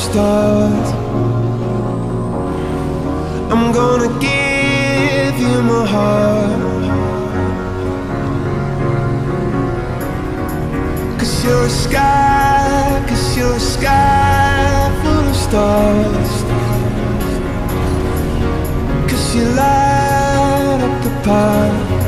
stars. I'm gonna give you my heart, 'cause you're a sky, 'cause you're a sky full of stars. 'Cause you light up the path